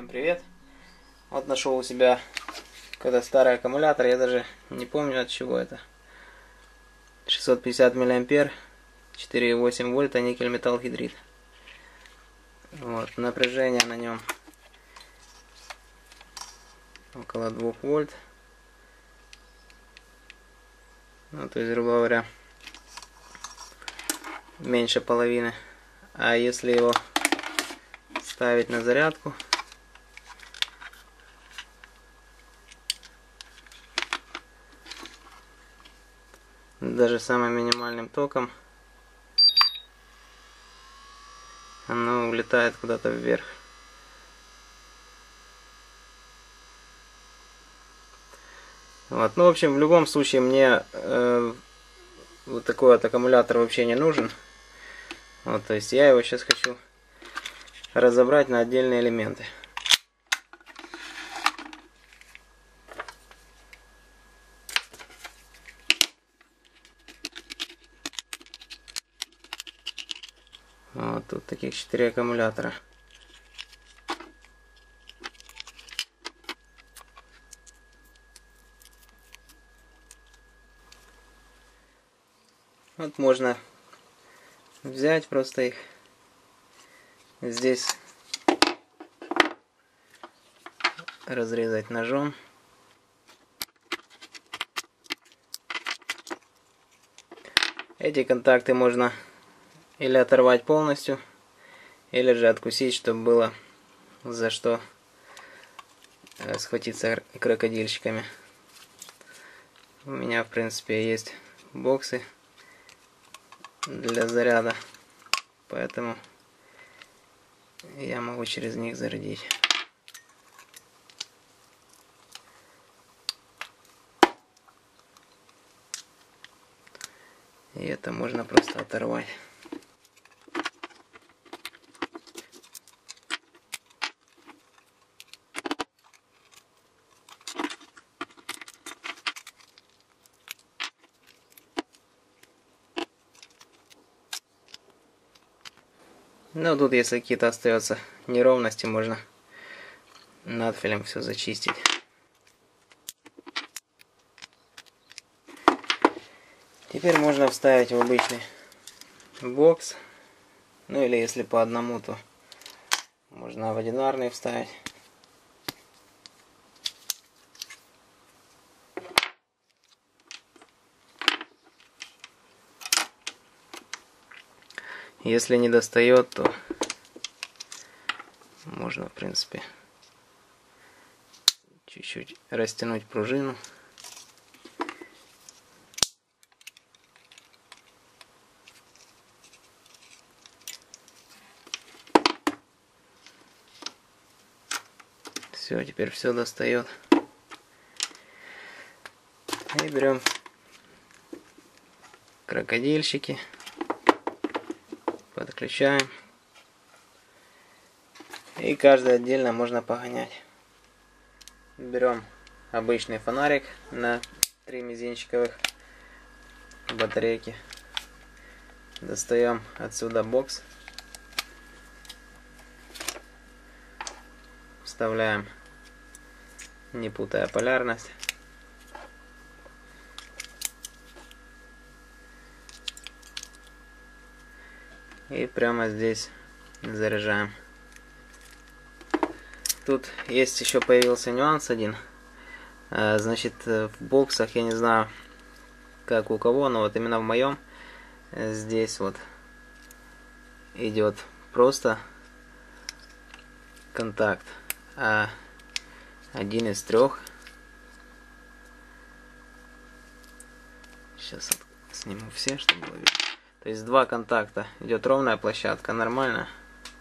Всем привет! Вот нашел у себя какой-то старый аккумулятор, я даже не помню от чего это. 650 мА, 4,8 вольта, никель металл гидрид. Вот, напряжение на нем около 2 вольт. Ну, то есть, грубо говоря, меньше половины. А если его ставить на зарядку, даже самым минимальным током, оно улетает куда-то вверх. Вот. Ну, в общем, в любом случае мне вот такой вот аккумулятор вообще не нужен. Вот, то есть я его сейчас хочу разобрать на отдельные элементы. Вот тут таких 4 аккумулятора. Вот можно взять просто их здесь, разрезать ножом. Эти контакты можно или оторвать полностью, или же откусить, чтобы было за что схватиться крокодильчиками. У меня, в принципе, есть боксы для заряда, поэтому я могу через них зарядить. И это можно просто оторвать. Ну, тут если какие-то остаются неровности, можно надфилем все зачистить. Теперь можно вставить в обычный бокс. Ну или если по одному, то можно в одинарный вставить. Если не достает, то можно, в принципе, чуть-чуть растянуть пружину. Все, теперь все достает. И берем крокодильчики, подключаем. И каждый отдельно можно погонять. Берем обычный фонарик на 3 мизинчиковых батарейки. Достаем отсюда бокс. Вставляем, не путая полярность. И прямо здесь заряжаем. Тут есть еще появился нюанс один. Значит, в боксах, я не знаю, как у кого, но вот именно в моем здесь вот идет просто контакт, а один из 3. Сейчас сниму все, чтобы было видно. То есть 2 контакта. Идет ровная площадка, нормально.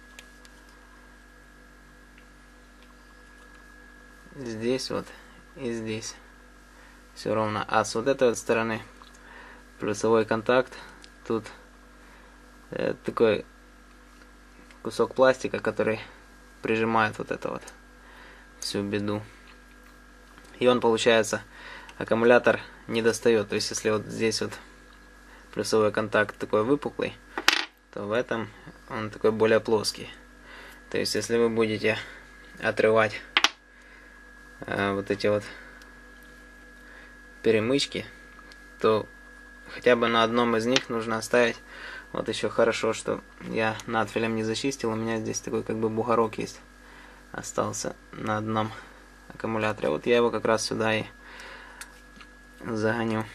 Здесь вот и здесь. Все ровно. А с вот этой вот стороны плюсовой контакт. Тут такой кусок пластика, который прижимает вот это вот всю беду. И он, получается, аккумулятор не достает. То есть если вот здесь вот плюсовой контакт такой выпуклый, то в этом он такой более плоский. То есть если вы будете отрывать вот эти вот перемычки, то хотя бы на одном из них нужно оставить. Вот еще хорошо, что я надфилем не зачистил, у меня здесь такой как бы бугорок есть, остался на одном аккумуляторе. Вот я его как раз сюда и загоню.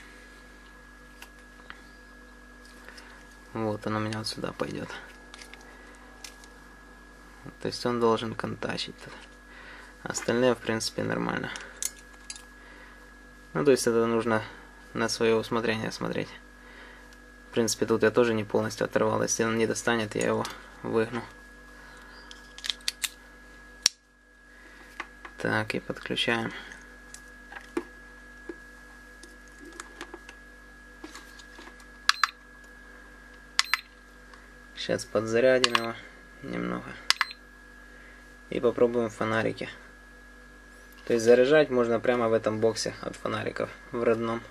Вот он у меня вот сюда пойдет. То есть он должен контачить тут. Остальные в принципе нормально. Ну то есть это нужно на свое усмотрение смотреть. В принципе тут я тоже не полностью оторвал. Если он не достанет, я его выгну. Так, и подключаем. Сейчас подзарядим его немного. И попробуем фонарики. То есть заряжать можно прямо в этом боксе от фонариков, в родном.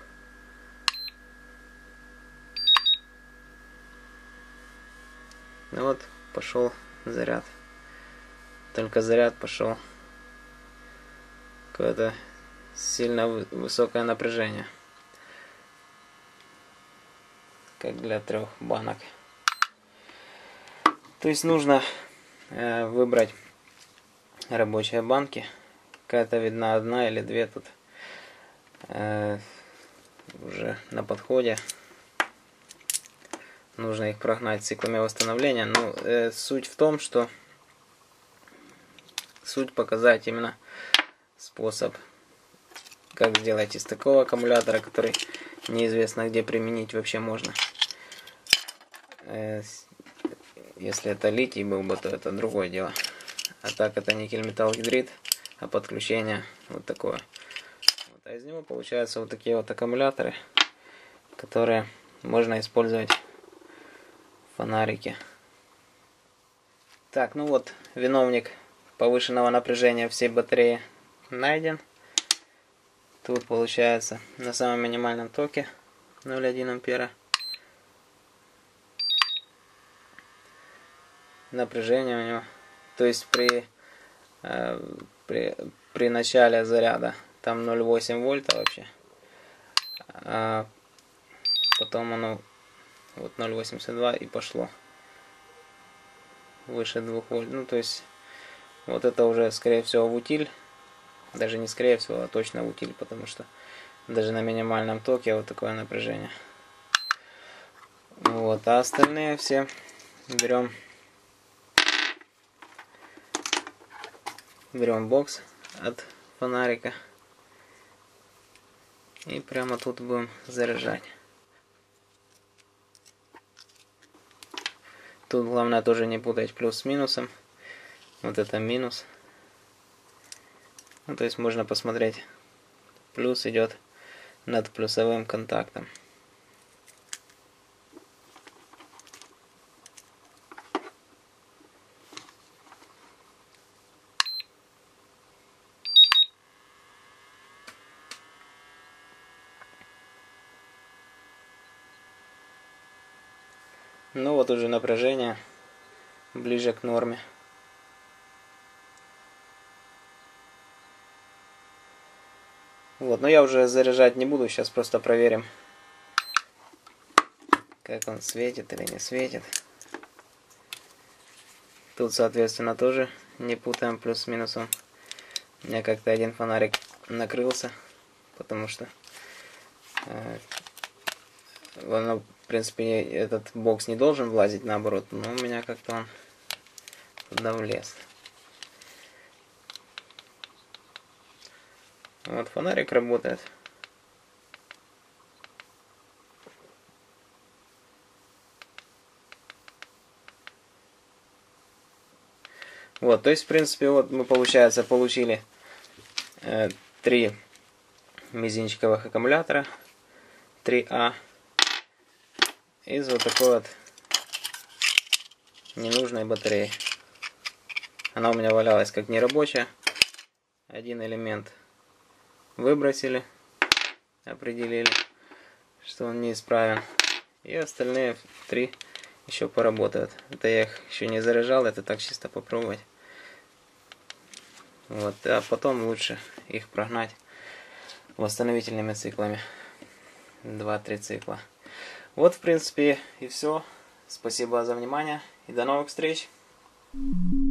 Ну вот, пошел заряд. Только заряд пошел. Какое-то сильно высокое напряжение. Как для 3 банок. То есть нужно выбрать рабочие банки. Какая-то видна 1 или 2 тут уже на подходе. Нужно их прогнать циклами восстановления. Но суть в том, что суть показать именно способ, как сделать из такого аккумулятора, который неизвестно где применить вообще можно. Если это литий был бы, то это другое дело. А так это никель-металл-гидрид, а подключение вот такое. Вот, а из него получаются вот такие вот аккумуляторы, которые можно использовать в фонарике. Так, ну вот виновник повышенного напряжения всей батареи найден. Тут получается на самом минимальном токе 0,1 ампера. Напряжение у него, то есть при начале заряда там 0,8 вольта вообще, а потом оно вот 0,82 и пошло выше 2 вольт. Ну то есть вот это уже скорее всего в утиль, даже не скорее всего, а точно в утиль, потому что даже на минимальном токе вот такое напряжение. Вот, а остальные все берем бокс от фонарика и прямо тут будем заряжать. Тут главное тоже не путать плюс с минусом. Вот это минус. Ну, то есть можно посмотреть, плюс идет над плюсовым контактом. Ну вот уже напряжение ближе к норме. Вот, но я уже заряжать не буду, сейчас просто проверим, как он светит или не светит. Тут, соответственно, тоже не путаем плюс с минусом. У меня как-то один фонарик накрылся, потому что оно, в принципе, этот бокс не должен влазить, наоборот, но у меня как-то он туда влез. Вот фонарик работает. Вот, то есть, в принципе, вот мы, получается, получили 3 мизинчиковых аккумулятора 3А из вот такой вот ненужной батареи. Она у меня валялась как нерабочая. Один элемент выбросили, определили, что он неисправен. И остальные 3 еще поработают. Это я их еще не заряжал, это так чисто попробовать. Вот, а потом лучше их прогнать восстановительными циклами. 2-3 цикла. Вот, в принципе, и все. Спасибо за внимание и до новых встреч.